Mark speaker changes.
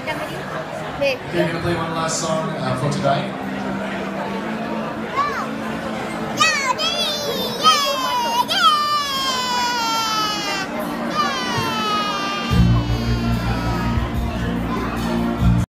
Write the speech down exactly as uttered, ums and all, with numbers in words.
Speaker 1: ยังไม่ได้เบรก
Speaker 2: Okay, we're going to play one last song uh, for today.